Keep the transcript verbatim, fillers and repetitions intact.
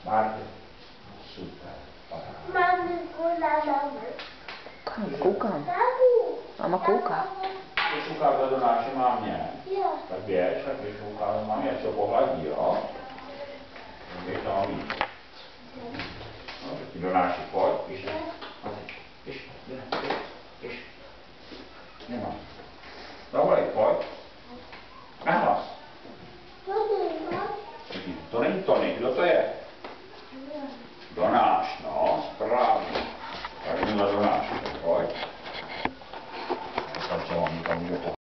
Marty. Super. Mami, kouká na mě. Koukám, koukám. Mama kouká. Když ukáže do naší mámě, Jo. tak běž, tak když ukáže mámě, ať se pohladí, jo?